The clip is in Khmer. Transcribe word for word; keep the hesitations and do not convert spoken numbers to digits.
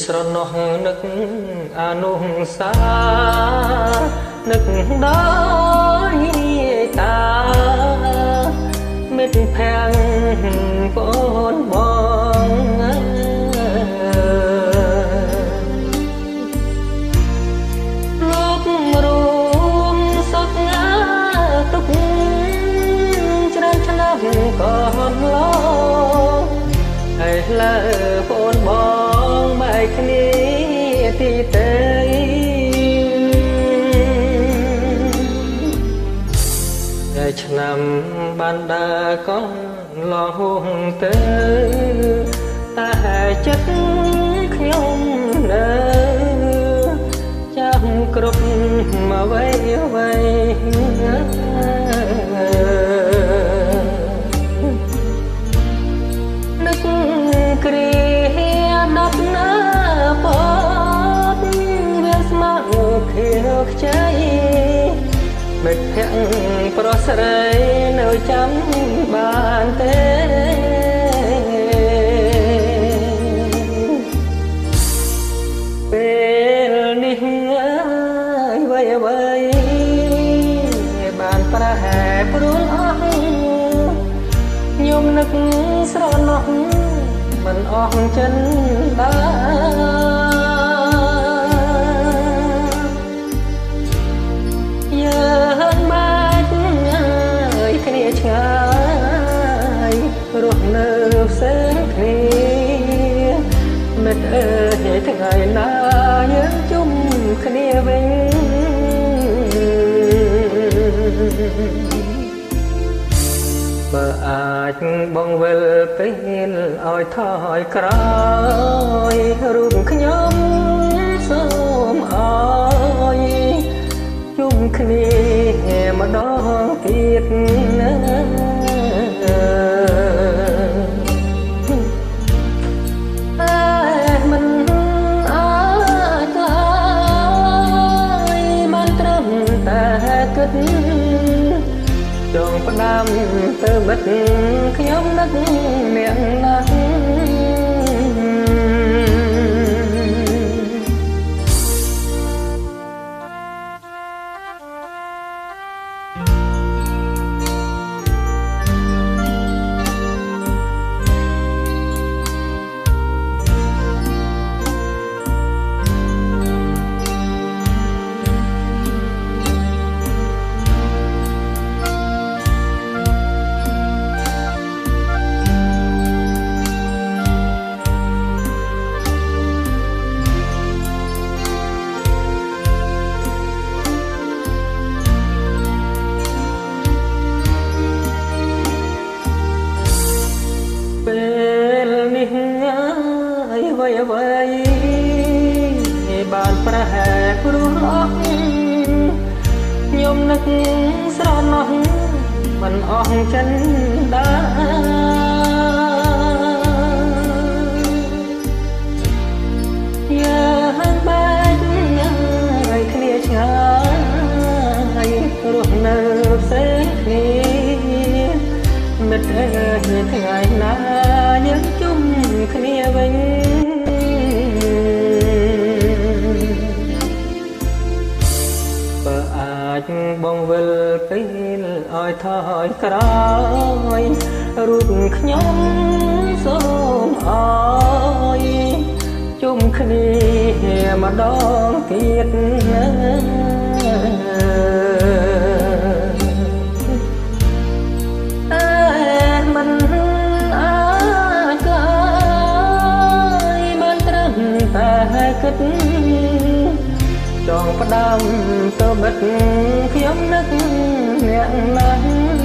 ស្រណោះនឹកអនុសានឹកដល់តាមិត្តភក្តិបងបងលោករួមសុខងាទុកច្រើនឆ្នាំក៏ឡងហើយលើបងបងបែកគ្នាទីទៅឆ្នាំបានដើរក៏ឡងហួងទៅតែចិត្តខ្ញុំនៅចាំគ្រប់មកវ័យវ័យនឹកគ្រាដល់ណាបតវាស្មៅខៀវខ្ចីមិត្តភក្តិប្រុសស្រីនៅចាំបានទេពេលនេះអ្វីអ្វីបានប្រហែលព្រួលអស់ខ្ញុំនឹកស្រណោះមិនអស់ចិនដែរយើងបានហើយគ្នាឆ្ងាយរស់នៅផ្សេងគ្នាមិត្តអើយថ្ងៃណាយើងជុំគ្នាវិញបើអាចបងវិលពេលឲ្យថយក្រោយរូបខ្ញុំសូមអើយជុំគ្នាម្ដងទៀតណាតែមិនអាចឲ្យមិនត្រឹមតែគិតចង់ផ្ដាំទៅមិត្តខ្ញុំនឹកអ្នកណាស់អ្វីបានប្រហែលព្រោះអស់ខ្ញុំនឹកស្រណោះមិនអស់ចិនដែរយើងបែកហើយគ្នាឆ្ងាយរស់នៅផ្សេងគ្នាមិត្តអើយថ្ងៃណាយើងជុំគ្នាវិញបើអាចបងវិលពេលឲ្យថយក្រោយរូបខ្ញុំសូមអើយជុំគ្នាម្ដងទៀតណាមិនអាចក៏មិនត្រឹមតែគិតចង់ផ្ដាំទៅបិទខ្ញុំនឹកអ្នកណាស់